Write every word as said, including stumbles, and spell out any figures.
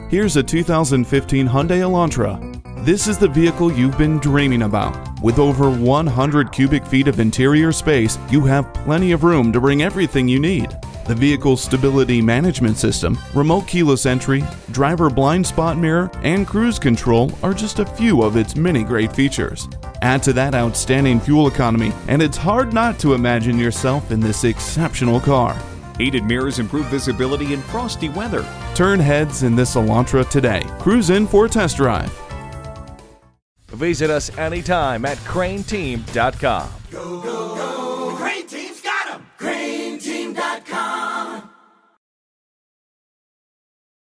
Here's a two thousand fifteen Hyundai Elantra. This is the vehicle you've been dreaming about. With over one hundred cubic feet of interior space, you have plenty of room to bring everything you need. The vehicle's stability management system, remote keyless entry, driver blind spot mirror, and cruise control are just a few of its many great features. Add to that outstanding fuel economy, and it's hard not to imagine yourself in this exceptional car. Heated mirrors improve visibility in frosty weather. Turn heads in this Elantra today. Cruise in for a test drive. Visit us anytime at crain team dot com. Go, go.